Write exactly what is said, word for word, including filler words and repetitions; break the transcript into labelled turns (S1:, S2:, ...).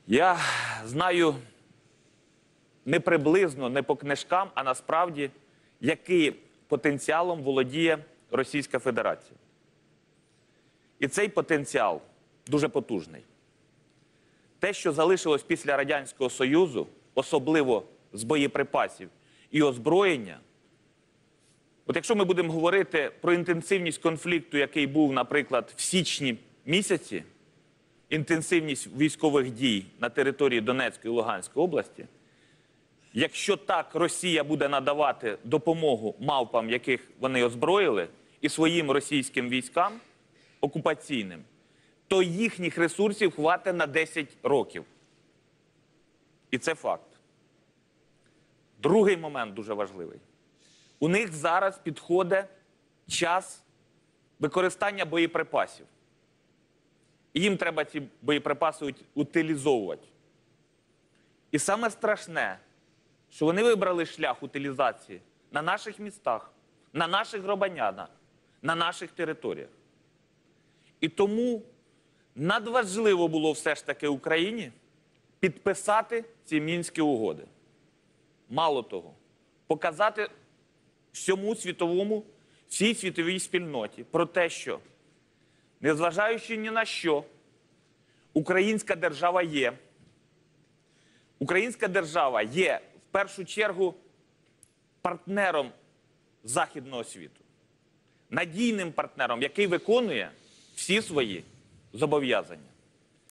S1: Я знаю не приблизно, не по книжкам, а насправді, яким потенціалом володіє Російська Федерація. І цей потенціал дуже потужний. Те, що залишилось після Радянського Союзу, особливо з боєприпасів і озброєння, от якщо ми будемо говорити про інтенсивність конфлікту, який був, наприклад, в січні місяці, інтенсивність військових дій на території Донецької і Луганської області, якщо так Росія буде надавати допомогу мавпам, яких вони озброїли, і своїм російським військам окупаційним, то їхніх ресурсів хватить на десять років. І це факт. Другий момент дуже важливий. У них зараз підходить час використання боєприпасів. І їм треба ці боєприпаси утилізовувати. І саме страшне, що вони вибрали шлях утилізації на наших містах, на наших громадянах, на наших територіях. І тому надважливо було все ж таки Україні підписати ці Мінські угоди. Мало того, показати всьому світовому, всій світовій спільноті про те, що, незважаючи ні на що, українська держава є. Українська держава є, в першу чергу, партнером Західного світу. Надійним партнером, який виконує всі свої зобов'язання.